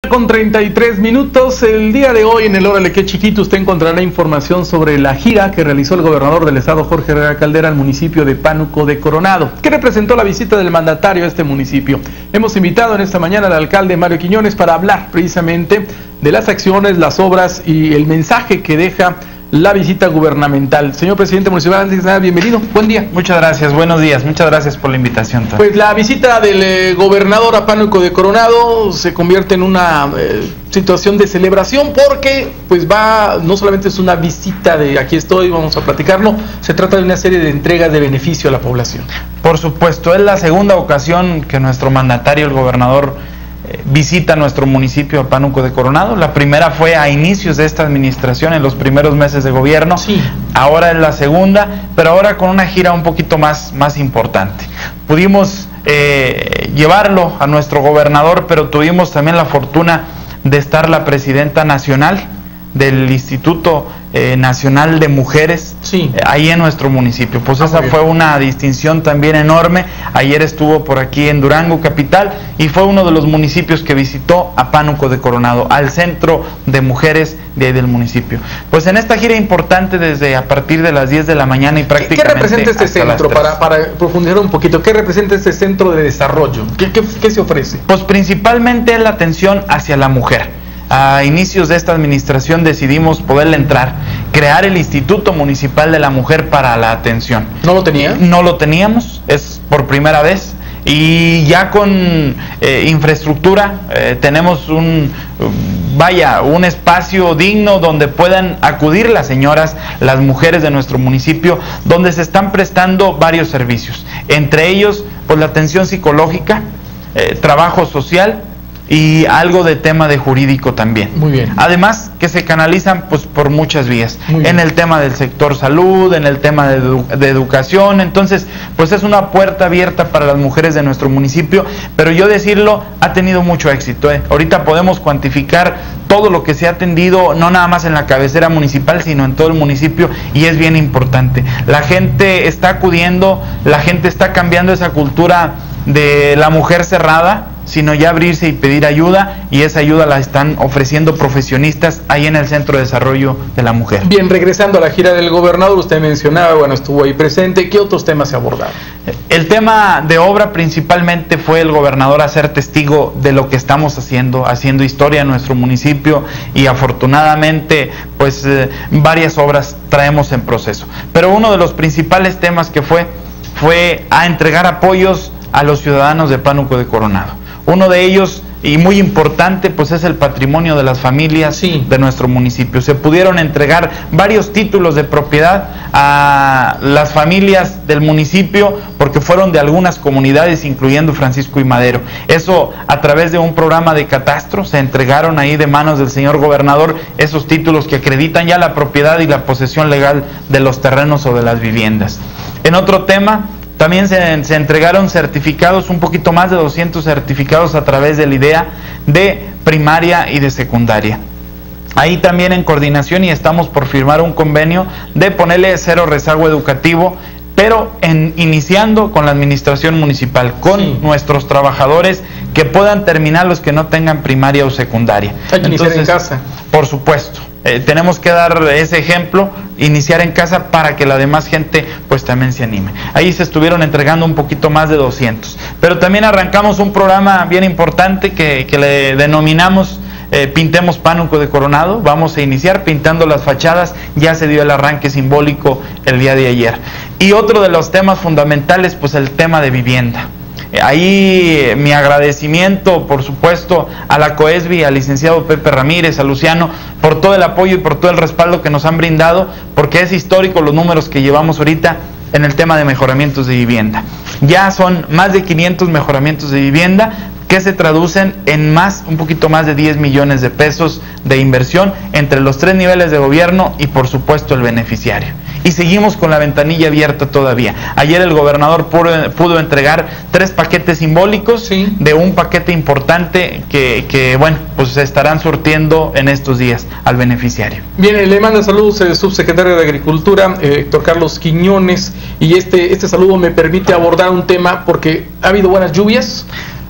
Con 33 minutos, el día de hoy en el Órale Qué Chiquito usted encontrará información sobre la gira que realizó el gobernador del estado Jorge Herrera Caldera al municipio de Pánuco de Coronado. ¿Qué representó la visita del mandatario a este municipio? Hemos invitado en esta mañana al alcalde Mario Quiñones para hablar precisamente de las acciones, las obras y el mensaje que deja la visita gubernamental. Señor presidente municipal, antes de nada, bienvenido, buen día. Muchas gracias, buenos días, muchas gracias por la invitación. Pues la visita del gobernador a Pánuco de Coronado se convierte en una situación de celebración porque pues no solamente es una visita de aquí estoy, vamos a platicarlo, se trata de una serie de entregas de beneficio a la población. Por supuesto, es la segunda ocasión que nuestro mandatario, el gobernador, visita nuestro municipio a Pánuco de Coronado. La primera fue a inicios de esta administración, en los primeros meses de gobierno. Sí. Ahora es la segunda, pero ahora con una gira un poquito más importante. Pudimos llevarlo a nuestro gobernador, pero tuvimos también la fortuna de estar la presidenta nacional del Instituto Nacional de Mujeres, sí, ahí en nuestro municipio. Pues esa fue una distinción también enorme. Ayer estuvo por aquí en Durango capital y fue uno de los municipios que visitó a Pánuco de Coronado, al centro de mujeres de ahí del municipio. Pues en esta gira importante desde a partir de las 10 de la mañana y prácticamente... ¿Qué representa este centro? Para profundizar un poquito, ¿qué representa este centro de desarrollo? ¿Qué se ofrece? Pues principalmente la atención hacia la mujer. A inicios de esta administración decidimos poderle entrar, crear el Instituto Municipal de la Mujer para la Atención. ¿No lo tenía? No lo teníamos, es por primera vez. Y ya con infraestructura tenemos un espacio digno donde puedan acudir las señoras, las mujeres de nuestro municipio, donde se están prestando varios servicios. Entre ellos, pues la atención psicológica, trabajo social, y algo de tema de jurídico también. Muy bien. Además que se canalizan pues por muchas vías, en el tema del sector salud, en el tema de educación. Entonces pues es una puerta abierta para las mujeres de nuestro municipio, pero yo decirlo, ha tenido mucho éxito. Ahorita podemos cuantificar todo lo que se ha atendido, no nada más en la cabecera municipal, sino en todo el municipio, y es bien importante. La gente está acudiendo, la gente está cambiando esa cultura de la mujer cerrada, sino ya abrirse y pedir ayuda, y esa ayuda la están ofreciendo profesionistas ahí en el Centro de Desarrollo de la Mujer. Bien, regresando a la gira del gobernador, usted mencionaba, bueno, estuvo ahí presente, ¿qué otros temas se abordaron? El tema de obra principalmente fue el gobernador a ser testigo de lo que estamos haciendo historia en nuestro municipio, y afortunadamente pues varias obras traemos en proceso. Pero uno de los principales temas que fue a entregar apoyos a los ciudadanos de Pánuco de Coronado. Uno de ellos, y muy importante, pues es el patrimonio de las familias de nuestro municipio. Se pudieron entregar varios títulos de propiedad a las familias del municipio, porque fueron de algunas comunidades, incluyendo Francisco y Madero. Eso a través de un programa de catastro, se entregaron ahí de manos del señor gobernador esos títulos que acreditan ya la propiedad y la posesión legal de los terrenos o de las viviendas. En otro tema, también se entregaron certificados, un poquito más de 200 certificados a través del IDEA de primaria y de secundaria. Ahí también en coordinación, y estamos por firmar un convenio de ponerle cero rezago educativo, pero iniciando con la administración municipal, con nuestros trabajadores, que puedan terminar los que no tengan primaria o secundaria. Hay que iniciar en casa. Por supuesto. Tenemos que dar ese ejemplo, iniciar en casa, para que la demás gente pues también se anime. Ahí se estuvieron entregando un poquito más de 200. Pero también arrancamos un programa bien importante que le denominamos Pintemos Pánuco de Coronado. Vamos a iniciar pintando las fachadas, ya se dio el arranque simbólico el día de ayer. Y otro de los temas fundamentales, pues el tema de vivienda. Ahí mi agradecimiento, por supuesto, a la COESBI, al licenciado Pepe Ramírez, a Luciano, por todo el apoyo y por todo el respaldo que nos han brindado, porque es histórico los números que llevamos ahorita en el tema de mejoramientos de vivienda. Ya son más de 500 mejoramientos de vivienda, que se traducen en un poquito más de 10 millones de pesos de inversión entre los 3 niveles de gobierno y por supuesto el beneficiario. Y seguimos con la ventanilla abierta todavía. Ayer el gobernador pudo entregar 3 paquetes simbólicos de un paquete importante que bueno, pues se estarán surtiendo en estos días al beneficiario. Bien, le manda saludos el subsecretario de Agricultura, Héctor Carlos Quiñones, y este saludo me permite abordar un tema porque ha habido buenas lluvias.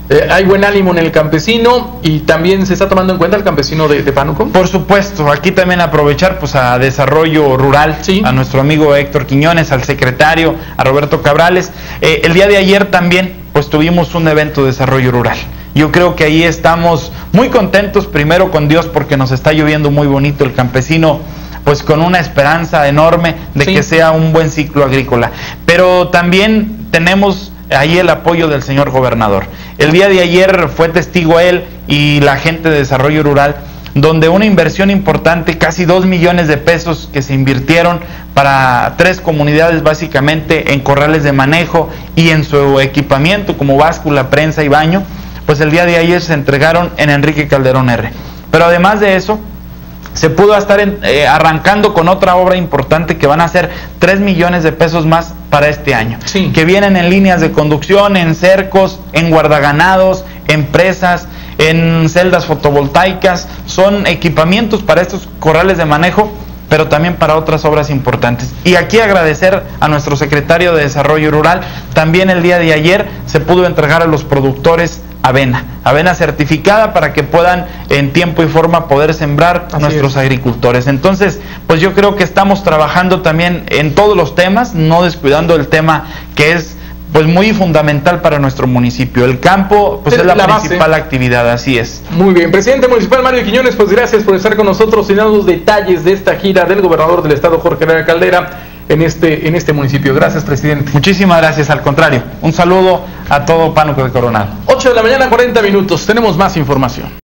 Hay buen ánimo en el campesino y también se está tomando en cuenta el campesino de Pánuco. Por supuesto, aquí también aprovechar pues a Desarrollo Rural, sí, a nuestro amigo Héctor Quiñones, al secretario, a Roberto Cabrales. El día de ayer también pues tuvimos un evento de Desarrollo Rural. Yo creo que ahí estamos muy contentos, primero con Dios porque nos está lloviendo muy bonito, el campesino pues con una esperanza enorme de que sea un buen ciclo agrícola. Pero también tenemos ahí el apoyo del señor gobernador. El día de ayer fue testigo él y la gente de Desarrollo Rural, donde una inversión importante, casi 2 millones de pesos que se invirtieron para 3 comunidades básicamente en corrales de manejo y en su equipamiento como báscula, prensa y baño, pues el día de ayer se entregaron en Enrique Calderón R. Pero además de eso, se pudo estar arrancando con otra obra importante que van a ser 3 millones de pesos más para este año, sí, que vienen en líneas de conducción, en cercos, en guardaganados, en presas, en celdas fotovoltaicas. Son equipamientos para estos corrales de manejo, pero también para otras obras importantes. Y aquí agradecer a nuestro secretario de Desarrollo Rural. También el día de ayer se pudo entregar a los productores avena certificada para que puedan en tiempo y forma poder sembrar nuestros agricultores. Entonces, pues yo creo que estamos trabajando también en todos los temas, no descuidando el tema que es pues muy fundamental para nuestro municipio. El campo pues es la principal actividad, así es. Muy bien, presidente municipal Mario Quiñones, pues gracias por estar con nosotros y dar los detalles de esta gira del gobernador del estado Jorge Herrera Caldera en este municipio. Gracias, presidente. Muchísimas gracias, al contrario. Un saludo a todo Pánuco de Coronado. 8 de la mañana, 40 minutos. Tenemos más información.